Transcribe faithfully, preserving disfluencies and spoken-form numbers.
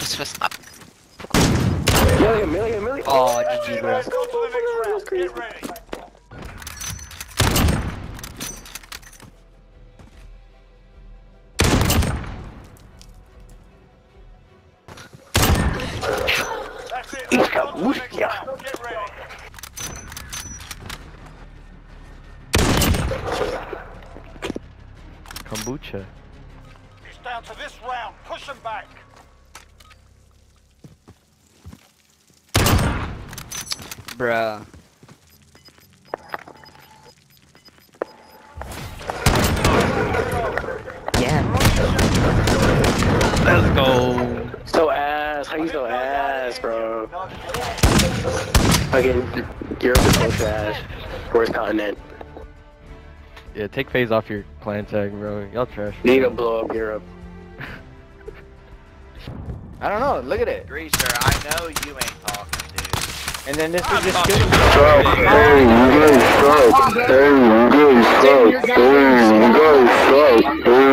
was was up. Million, million, million. Oh, G G, bro. Let's go to the next round. Get ready. That's it. Let's go to the next round. Get ready. Kombucha. It's down to this round. Push them back. Bruh. Yeah. Let's go. So ass. How you so ass, bro? Fucking Europe is so trash. Worst continent. Yeah, take phase off your clan tag, bro. Y'all trash. You need to blow up Europe. I don't know, look at it. Greaser, I know you ain't talking, dude. And then this I'm is just talking killing about me. big. Hey, good stuff. Hey, good stuff. Hey, good stuff.